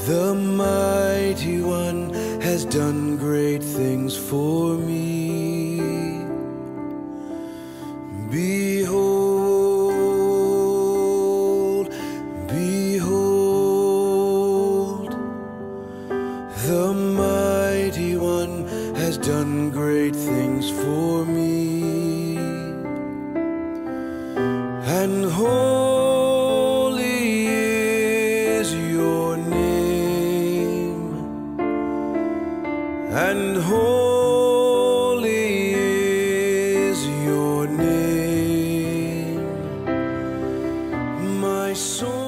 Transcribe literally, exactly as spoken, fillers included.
The mighty one has done great things for me. Behold, behold, the mighty one has done great things for me. And holy is your name, and holy is your name, my soul.